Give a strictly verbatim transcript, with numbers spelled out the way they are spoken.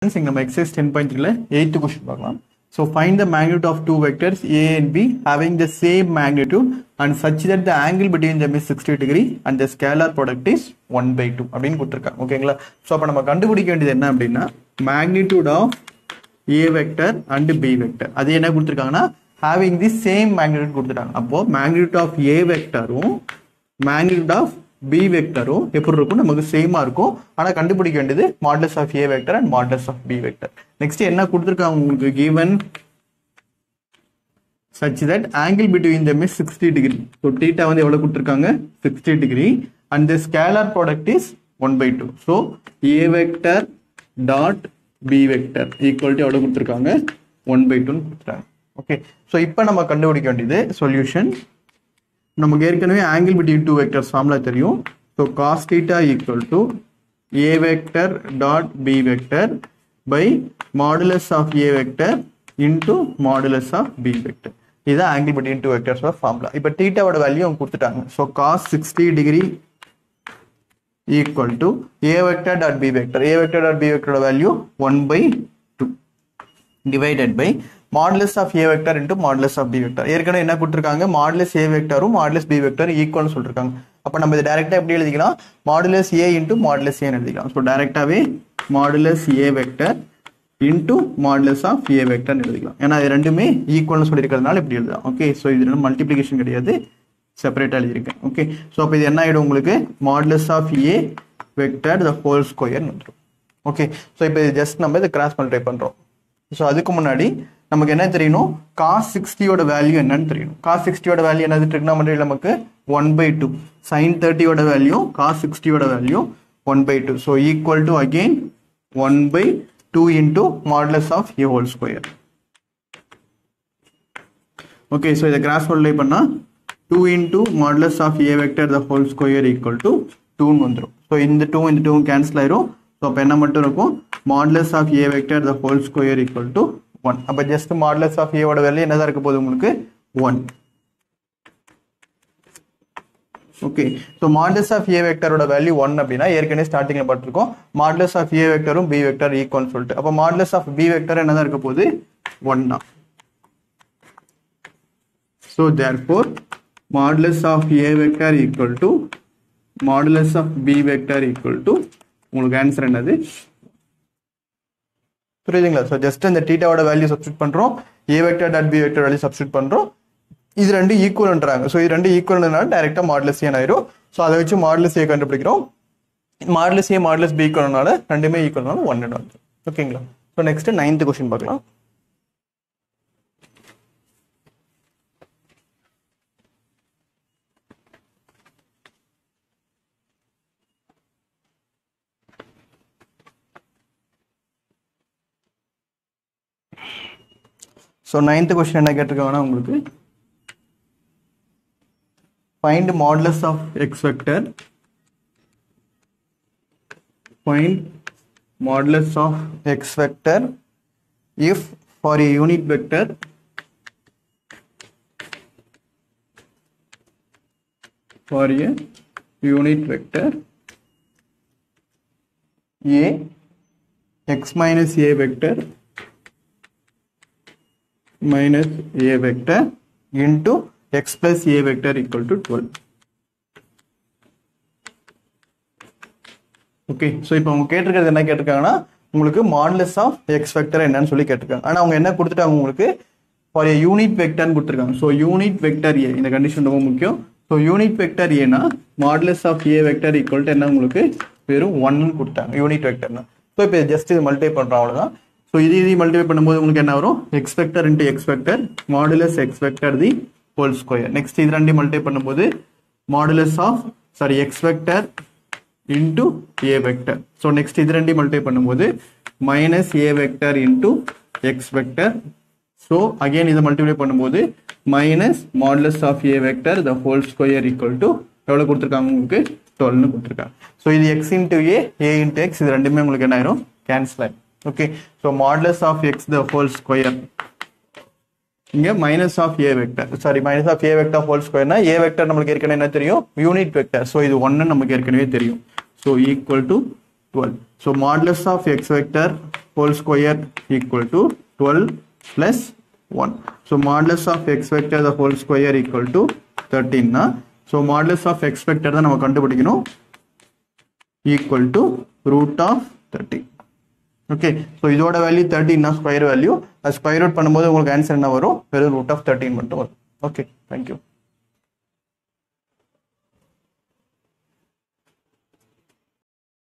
இங்க நம்ம exercise ten point three ல eighth question பார்க்கலாம். So find the magnitude of two vectors A and B having the same magnitude and such that the angle between them is sixty degree and the scalar product is one by two அப்படினு கொடுத்திருக்காங்க. ஓகேங்களா? So அப்ப நம்ம கண்டுபிடிக்க வேண்டியது என்ன அப்படினா magnitude of A vector and B vector. அது என்ன கொடுத்திருக்காங்கன்னா having the same magnitude கொடுத்துட்டாங்க. அப்போ magnitude of A vectorம் magnitude of B vectorம் எப்படி இருக்கும் நமக்கு சேமா இருக்கும். ஆனா கண்டுபிடிக்க வேண்டியது modulus of A vector and modulus of B vector. Next என்ன கொடுத்திருக்காங்க உங்களுக்கு given such that angle between them is sixty degree. So theta வந்து எவ்வளவு கொடுத்திருக்காங்க sixty degree and the scalar product is one by two. So A vector dot B vector equal to எவ்வளவு கொடுத்திருக்காங்க one by two கொடுத்திருக்காங்க. Okay. So இப்போ நம்ம கண்டுபிடிக்க வேண்டியது solution. நமக்கு ஏற்கனவே angle between two vectors formula தெரியும். So cos theta equal to A vector dot B vector by modulus of A vector into modulus of B vector. இது angle between two vectors formula. இப்போ theta ஓட value அவங்க கொடுத்துட்டாங்க. So cos sixty degree equal to A vector dot B vector. A vector dot B vector value one by two divided by modulus of A vector into modulus of B vector. ஏற்கனவே என்ன கொடுத்திருக்காங்க modulus A vectorம் modulus B vector ஈக்குவல்னு சொல்லிருக்காங்க. அப்ப நம்ம இத டைரக்டா எப்படி எழுதிக்கலாம் modulus A into modulus A ன்னு எழுதிக்கலாம். சோ டைரக்டாவே modulus A vector into modulus of A vector ன்னு எழுதிக்கலாம். ஏனா இது ரெண்டுமே ஈக்குவல்னு சொல்லிருக்கிறதுனால இப்படி எழுதலாம். ஓகே சோ இது நம்ம மல்டிப்ளிகேஷன் கிடையாது செப்பரேட்டா எழுதிருக்கேன். ஓகே சோ அப்ப இது என்ன ஆயிடும் உங்களுக்கு modulus of A vector the whole square ன்னு வந்துரும். ஓகே சோ இப்போ இது ஜஸ்ட் நம்ம இத கிராஸ் மல்டிப்ளை பண்றோம். சோ அதுக்கு முன்னாடி நமக்கு என்ன தெரியணும் cos sixty ஓட வேல்யூ என்னன்னு தெரியணும். cos sixty ஓட வேல்யூ என்னது trigonometry நமக்கு one by two. sin thirty ஓட வேல்யூ cos sixty ஓட value one by two. So equal to again one by two into modulus of A whole square. Okay, so இத cross multiply பண்ணா two into modulus of A vector the whole square equal to two ன்னு வந்துரும். So இந்த two இந்த two cancel ஆயிரும். So அப்ப என்ன மட்டும் இருக்கும் modulus of A vector the whole square equal to one. அப்ப just modulus of A ஓட வேல்யூ என்னதா இருக்க போகுது உங்களுக்கு one. Okay so modulus of A vector ஓட வேல்யூ one அப்படினா ஏற்கனவே ஸ்டார்டிங்ல பார்த்திருக்கோம் modulus of A vectorம் B vector ஈக்குவல் சொல்லிட்டு. அப்ப modulus of B vector என்னதா இருக்க போகுது one தான். So therefore modulus of A vector equal to modulus of B vector equal to உங்களுக்கு ஆன்சர் என்னது புரியுதுங்களா? சோ ஜஸ்ட் இந்த θ ஓட வேல்யூ சப்ஸ்டிட்யூட் பண்றோம் A vector dot B vector value substitute பண்றோம். இது ரெண்டு ஈக்குவல்ன்றாங்க. சோ இது ரெண்டு ஈக்குவல்னால டைரக்டா மாடுலஸ் A ஆயிரும். சோ அத வச்சு மாடுலஸ் A கண்டுபிடிக்கிறோம். மாடுலஸ் A மாடுலஸ் B ஈக்குவல்னால ரெண்டுமே ஈக்குவல்னால one ன்னு வந்துரும். ஓகேங்களா? சோ நெக்ஸ்ட் ninth क्वेश्चन பார்க்கலாம். So ninth question என்ன கேட்டிருக்காங்கன்னா உங்களுக்கு find modulus of x vector find modulus of x vector if for a unit vector for a unit vector a x minus a vector minus a vector into x plus a vector equal to twelve. Okay, so இப்போ அவங்க கேட்டிருக்கிறது என்ன கேட்டிருக்காங்கன்னா உங்களுக்கு modulus of x vector என்னன்னு சொல்லி கேட்டிருக்காங்க. ஆனா அவங்க என்ன கொடுத்துட்டாங்க உங்களுக்கு for a unit vector ன்னு கொடுத்திருக்காங்க. So unit vector a இந்த கண்டிஷன் ரொம்ப முக்கியம். So unit vector a னா modulus of a vector equal to என்ன உங்களுக்கு வெறும் one ன்னு கொடுத்தாங்க unit vector னா. So இப்போ ஜஸ்ட் இது மல்டிப்ளை பண்றோம் அவ்வளவுதான். So இது இது மல்டிப்ளை பண்ணும்போது உங்களுக்கு என்ன வரும் x vector into x vector modulus x vector the whole square. Next இது ரெண்டையும் மல்டிப்ளை பண்ணும்போது modulus of sorry x vector into a vector. So next இது ரெண்டையும் மல்டிப்ளை பண்ணும்போது minus a vector into x vector. So again இதை multiply பண்ணும்போது minus modulus of a vector the whole square equal to எவ்வளவு கொடுத்திருக்காங்க உங்களுக்கு twelve ன்னு கொடுத்திருக்காங்க. So இது x into a a into x இது ரெண்டுமே உங்களுக்கு என்ன ஆயிரும் கேன்சல் ஆயிடும். Okay, so modulus of x the whole square இங்க minus of a vector sorry minus of a vector whole square னா a vector நமக்கு ஏற்கனவே என்ன தெரியும் யூனிட் வெக்டர். so இது one ன்னு நமக்கு ஏற்கனவே தெரியும். so equal to twelve. So modulus of x vector whole square equal to twelve plus one. So modulus of x vector the whole square equal to thirteen. Na? So modulus of x vector தான் நம்ம கண்டுபிடிக்கணும் equal to root of thirteen. Okay, so இதோட வேல்யூ thirteen na square value. அது square root பண்ணும்போது உங்களுக்கு answer என்ன வரும்? வெறும் root of thirteen மட்டும் வரும். Okay, thank you.